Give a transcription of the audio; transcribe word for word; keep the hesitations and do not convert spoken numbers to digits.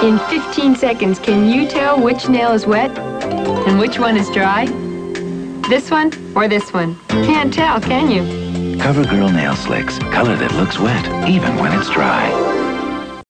In fifteen seconds, can you tell which nail is wet and which one is dry? This one or this one? Can't tell, can you? Cover Girl Nail Slicks, color that looks wet, even when it's dry.